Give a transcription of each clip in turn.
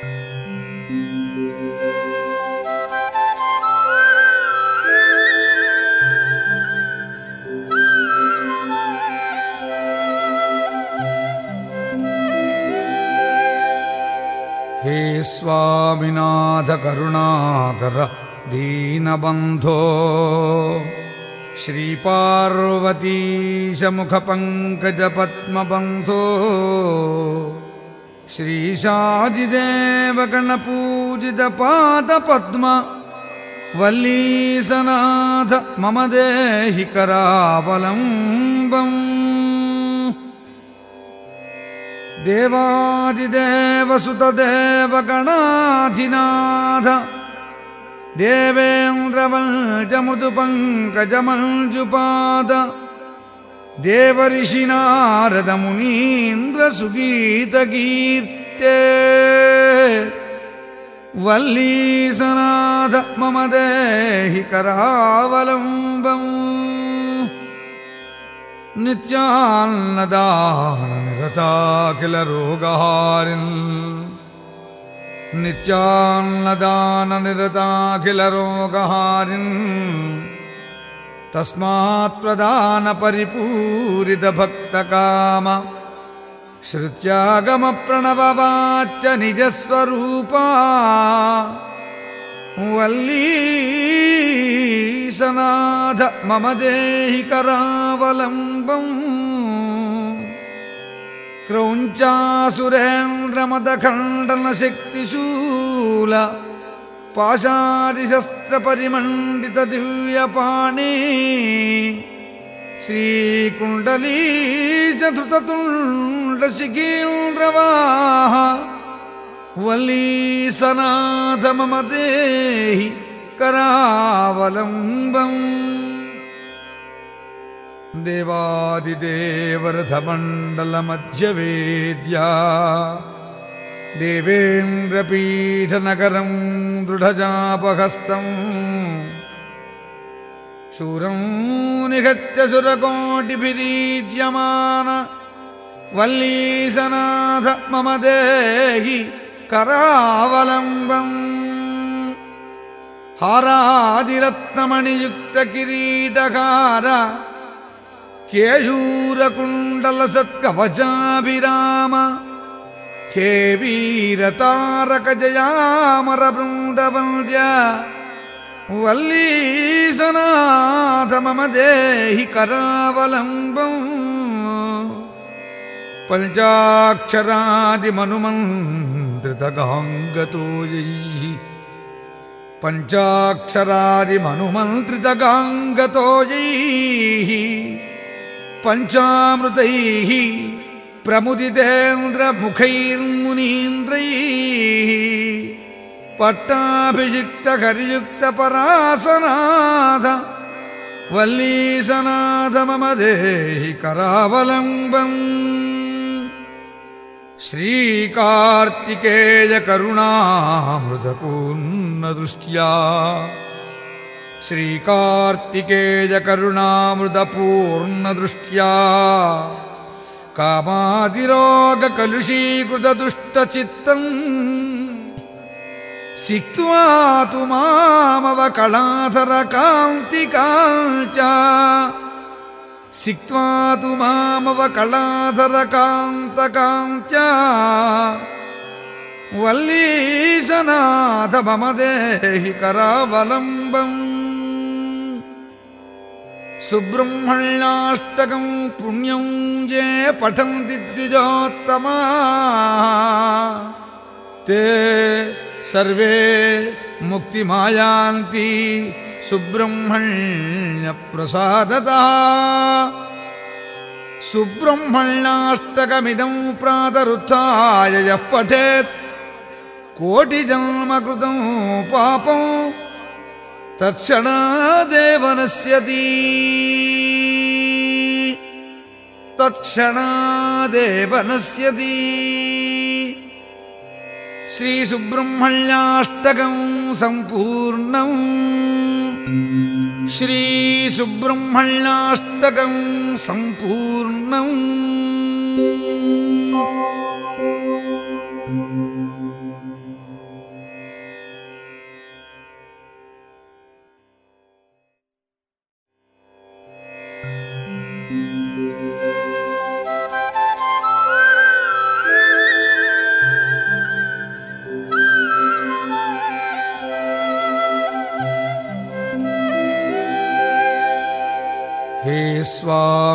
हे स्वामिनाथ करुणाकर दीनबन्धो श्रीपार्वतीश मुखपङ्कजपद्मबन्धो श्रीशाजिदेव गणपूजितपादपद्म वल्लीसनाथ मम देहि करावलम्बम् देवादिदेवसुतदेव गणाधिनाथ देवेन्द्रवल्ज मृदुपङ्कजमञ्जुपाद देवऋषिनारद मुनीन्द्र सुगीतकीर्ते वल्लीसनाथ मम देहि करावलम्बम् नित्यान्नदाननिरताखिल रोगहारिन् नित्यान्नदाननिरताखिल रोगहारिन् तस्मात् प्रदान परिपूरित भक्तकाम श्रुत्यागम प्रणववाच्य निजस्वरूपा वल्लीसनाथ मम देहि करावलम्बम् क्रौञ्चासुरेन्द्रमदखण्डन शक्तिशूल पाशादिशस्त्रपरिमण्डित दिव्यपाणि श्रीकुण्डली चतुर्ततुण्ड शिखीन्द्रवाह वल्लीसनाथ मम देहि करावलम्बम् देवादिदेवरथमण्डलमध्यवेद्या देवेन्द्रपीठनगरं दृढजापहस्तम् शूरं निहत्य सुरकोटिभिरीड्यमान वल्लीसनाथ मम देहि करावलम्बम् हारादिरत्नमणियुक्तकिरीटकार केयूरकुण्डलसत्कवचाभिराम हे वीरतारकजयामरवृन्दवन्द्य वल्लीसनाथ मम देहि करावलम्बम् पञ्चाक्षरादिमनुमन्त्रितगाङ्गतो यैः पञ्चाक्षरादिमनुमन्त्रितगाङ्गतो यैः पञ्चामृतैः प्रमुदितेन्द्रमुखैर्मुनीन्द्रैः पट्टाभिषिक्तकरियुक्तपरासनाथ वल्लीसनाथ मम देहि करावलम्बम् श्रीकार्तिकेय करुणामृतपूर्णदृष्ट्या श्रीकार्तिकेय करुणामृतपूर्णदृष्ट्या कामादिरोगकलुषीकृतदुष्टचित्तम् सिक्त्वा तु मामवकलाधरकान्तिकाञ्चा सिक्त्वा तु मामवकलाधरकान्तकाञ्चा वल्लीसनाथ मम देहि करावलम्बम् सुब्रह्मण्याष्टकं पुण्यं ये पठन्ति द्विजोत्तमाः ते सर्वे मुक्तिमायान्ति सुब्रह्मण्यप्रसादतः सुब्रह्मण्याष्टकमिदं प्रातरुत्थाय यः पठेत् कोटिजन्मकृतं पापं तत्क्षणादेव नश्यति तत्क्षणादेव नश्यति श्री सुब्रह्मण्याष्टकं सम्पूर्णम् श्री सुब्रह्मण्याष्टकं सम्पूर्णम्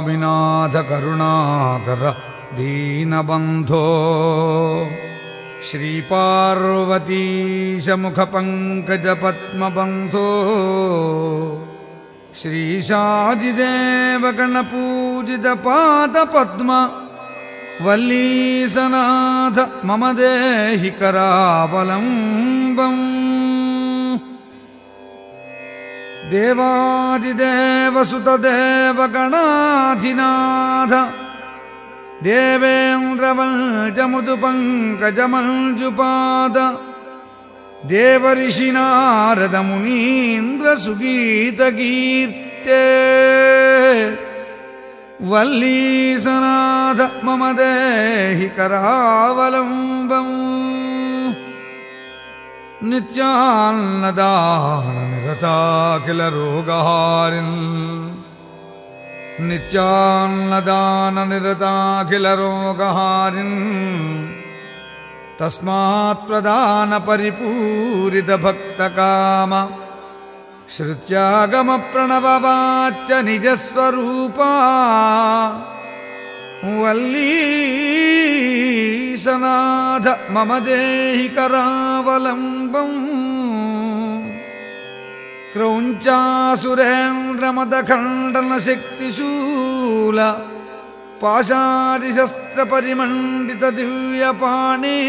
स्वामिनाथ करुणाकर दीनबन्धो श्रीपार्वतीश मुखपङ्कजपद्मबन्धो श्रीशाजिदेवगणपूजितपादपद्म वल्लीसनाथ मम देहि करावलम्बम् देवादिदेवसुतदेवगणाधिनाथ देवेन्द्रवल्जमृदुपङ्कजमञ्जुपाद देवर्षिनारदमुनीन्द्रसुगीतकीर्ते वल्लीसनाथ मम देहि करावलम्बम् नित्यान्नदाननिरताखिलरोगहारिन् नित्यान्नदाननिरताखिलरोगहारिन् तस्मात्प्रदानपरिपूरितभक्तकाम श्रुत्यागमप्रणववाच्य निजस्वरूपा वल्लीसनाथ मम देहि करावलम्बम् क्रौञ्चासुरेन्द्रमदखण्डनशक्तिशूल पाशादिशस्त्रपरिमण्डितदिव्यपाणि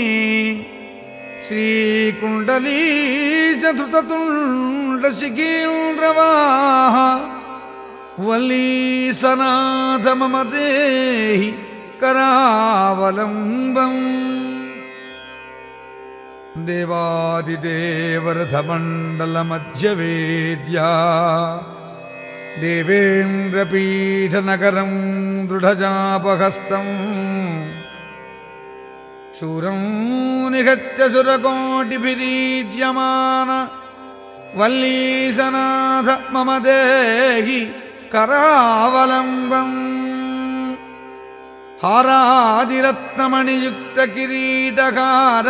श्रीकुण्डलीचधृततुण्डशिखीन्द्रवाह वल्लीसनाथ मम देहि करावलम्बम् देवादिदेवरथमण्डलमध्यवेद्या देवेन्द्रपीठनगरं दृढजापहस्तम् शूरं निहत्य सुरकोटिभिरीड्यमान वल्लीसनाथ मम देहि करावलम्बम् हारादिरत्नमणियुक्तकिरीटकार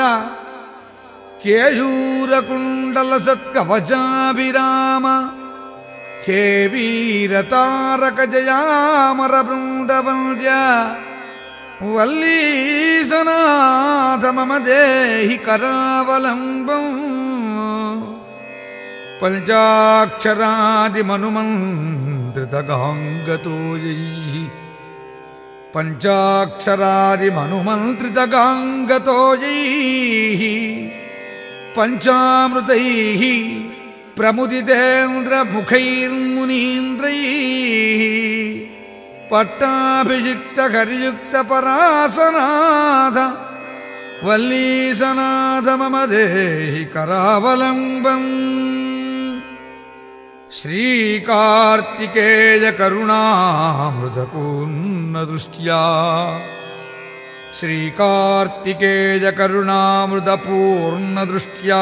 केयूरकुण्डलसत्कवचाभिराम हे वीरतारकजयामरवृन्दवन्द्य वल्लीसनाथ मम देहि करावलम्बम् पञ्चाक्षरादिमनुमन्त्रितगाङ्गतो यैः पञ्चाक्षरादिमनुमन्त्रितगाङ्गतो यैः पञ्चामृतैः प्रमुदितेन्द्रमुखैर्मुनीन्द्रैः पट्टाभिषिक्तकरियुक्तपरासनाथ वल्लीसनाथ मम देहि करावलम्बम् श्रीकार्तिकेय करुणामृतपूर्णदृष्ट्या श्रीकार्तिकेय करुणामृतपूर्णदृष्ट्या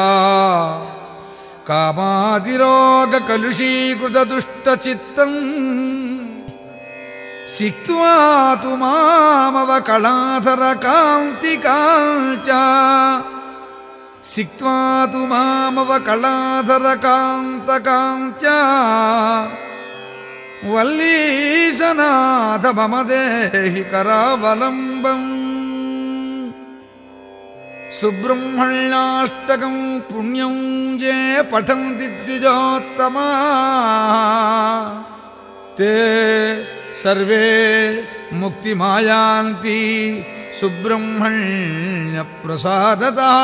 कामादिरोगकलुषीकृतदुष्टचित्तम् सिक्त्वा तु मामवकलाधरकान्तिकाञ्चा सिक्त्वा तु मामवकलाधरकान्तकाञ्चा वल्लीसनाथ मम देहि करावलम्बम् सुब्रह्मण्याष्टकं पुण्यं ये पठन्ति द्विजोत्तमाः ते सर्वे मुक्तिमायान्ति सुब्रह्मण्यप्रसादतः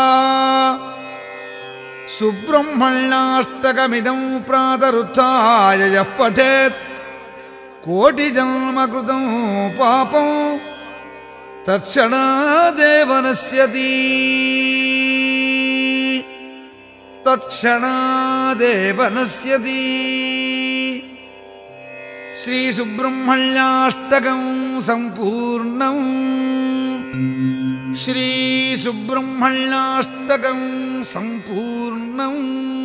सुब्रह्मण्याष्टकमिदं प्रातरुत्थाय यः पठेत् कोटिजन्मकृतं पापं तत्क्षणादेव नश्यति तत्क्षणादेव नश्यति श्रीसुब्रह्मण्याष्टकं सम्पूर्णम् श्रीसुब्रह्मण्याष्टकं सम्पूर्णम्।